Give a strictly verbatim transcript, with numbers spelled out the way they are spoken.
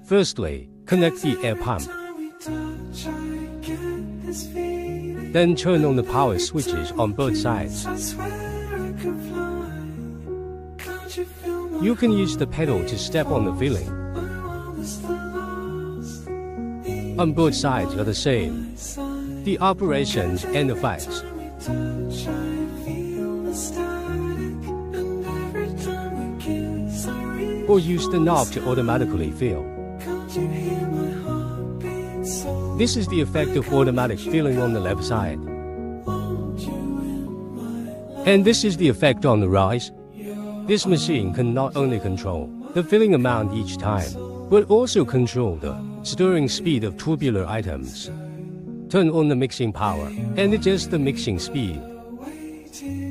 Firstly, connect the air pump. Then turn on the power switches on both sides. You can use the pedal to step on the filling. On both sides are the same. The operations and effects. Or use the knob to automatically fill. This is the effect of automatic filling on the left side. And this is the effect on the right. This machine can not only control the filling amount each time, but also control the stirring speed of tubular items. Turn on the mixing power and adjust the mixing speed.